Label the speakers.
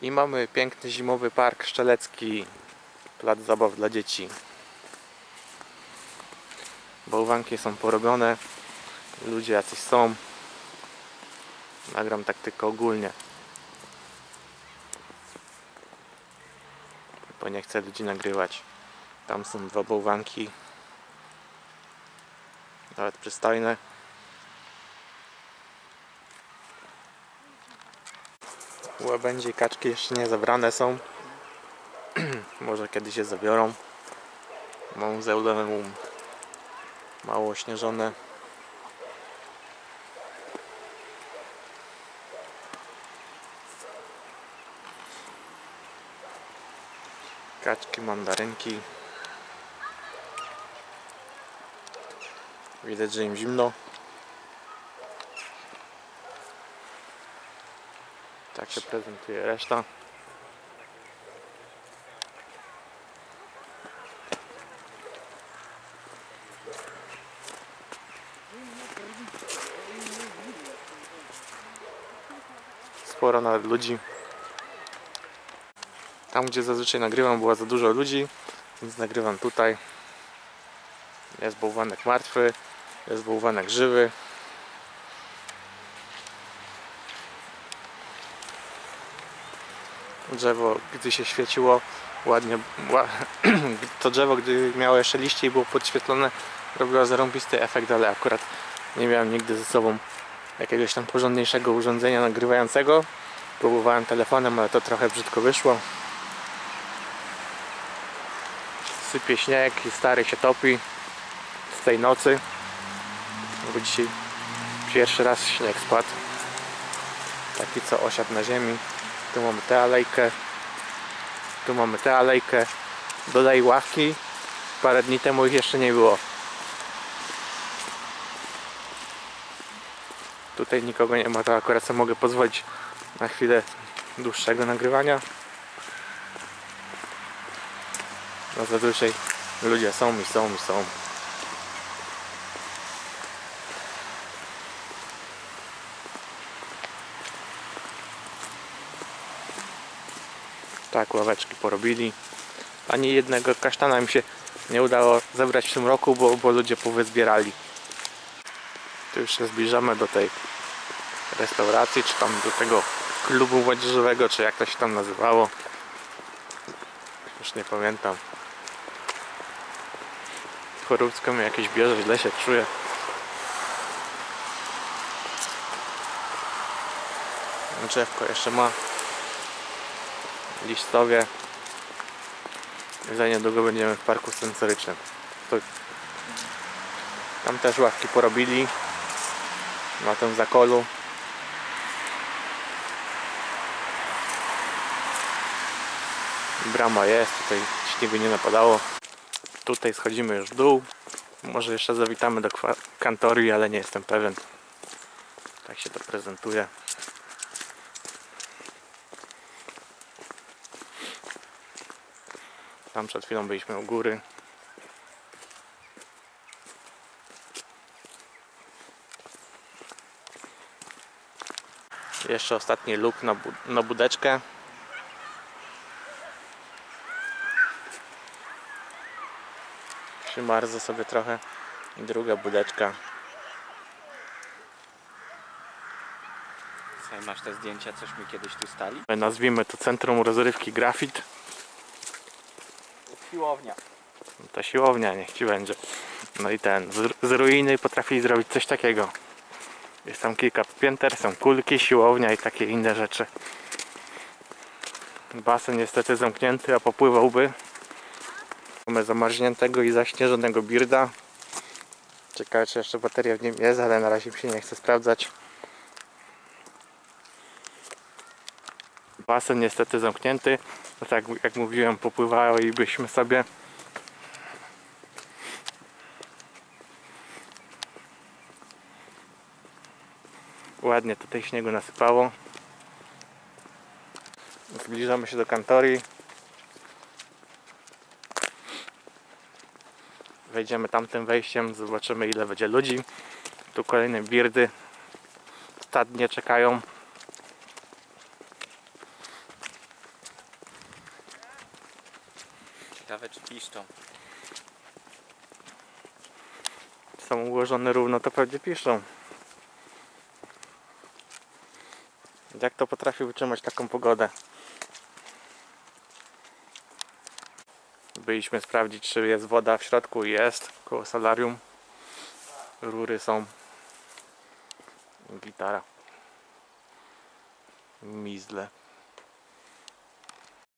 Speaker 1: I mamy piękny zimowy park szczelecki, plac zabaw dla dzieci. Bałwanki są porobione, ludzie jacyś są. Nagram tak tylko ogólnie, bo nie chcę ludzi nagrywać. Tam są dwa bałwanki, nawet przystojne. Łabędzie i kaczki jeszcze nie zabrane są. Może kiedyś się zabiorą. Mauzoleum mało ośnieżone. Kaczki, mandarynki. Widać, że im zimno. Tak się prezentuje reszta. Sporo nawet ludzi. Tam, gdzie zazwyczaj nagrywam, było za dużo ludzi, więc nagrywam tutaj. Jest bałwanek martwy, jest bałwanek żywy. Drzewo, gdy się świeciło ładnie, to drzewo, gdy miało jeszcze liście i było podświetlone, robiło zarąbisty efekt, ale akurat nie miałem nigdy ze sobą jakiegoś tam porządniejszego urządzenia nagrywającego. Próbowałem telefonem, ale to trochę brzydko wyszło. Sypie śnieg i stary się topi z tej nocy, bo dzisiaj pierwszy raz śnieg spadł, taki co osiadł na ziemi. Tu mamy tę alejkę, tu mamy tę alejkę, dodaj ławki, parę dni temu ich jeszcze nie było. Tutaj nikogo nie ma, to akurat sobie mogę pozwolić na chwilę dłuższego nagrywania. No zazwyczaj ludzie są. Tak, ławeczki porobili. Ani jednego kasztana mi się nie udało zebrać w tym roku, bo ludzie powyzbierali. Tu już się zbliżamy do tej restauracji, czy tam do tego klubu młodzieżowego, czy jak to się tam nazywało. Już nie pamiętam. Choróbsko mnie jakieś bierze, źle się czuję. Drzewko jeszcze ma. Listowie. Za niedługo będziemy w parku sensorycznym. Tam też ławki porobili na tym zakolu. Brama jest, tutaj śniegu nie napadało. Tutaj schodzimy już w dół. Może jeszcze zawitamy do kantorii, ale nie jestem pewien. Tak się to prezentuje. Tam przed chwilą byliśmy u góry. Jeszcze ostatni luk na budeczkę. Przymarzę sobie trochę. I druga budeczka.
Speaker 2: Masz te zdjęcia, cośmy kiedyś tu stali?
Speaker 1: Nazwijmy to Centrum Rozrywki Grafit.
Speaker 2: Siłownia.
Speaker 1: Ta siłownia, niech ci będzie. No i z ruiny potrafili zrobić coś takiego. Jest tam kilka pięter, są kulki, siłownia i takie inne rzeczy. Basen niestety zamknięty, a popływałby. Mamy zamarzniętego i zaśnieżonego birda. Ciekawe, czy jeszcze bateria w nim jest, ale na razie mi się nie chce sprawdzać. Basen niestety zamknięty. No tak jak mówiłem, popływalibyśmy sobie. Ładnie tutaj śniegu nasypało. Zbliżamy się do kantorii. Wejdziemy tamtym wejściem, zobaczymy ile będzie ludzi. Tu kolejne birdy stadnie czekają.
Speaker 2: Ciekawe czy piszczą.
Speaker 1: Są ułożone równo, to pewnie piszą. Jak to potrafi wytrzymać taką pogodę? Byliśmy sprawdzić, czy jest woda w środku. Jest, koło solarium. Rury są. Gitara. Mizdle.